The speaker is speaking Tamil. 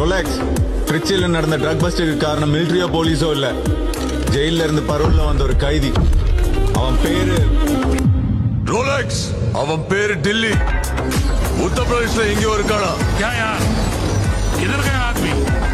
ரோலெக்ஸ் திருச்சியில நடந்த ட்ரக் பஸ்டுக்கு காரணம் மிலிட்டரியோ போலீஸோ இல்ல, ஜெயில இருந்து பரோல்ல வந்த ஒரு கைதி. அவன் பேரு ரோலெக்ஸ். அவன் பேரு டில்லி. உத்தரப்பிரதேஷ்ல எங்கேயோ இருக்கானா? क्या यार, किधर गया आदमी?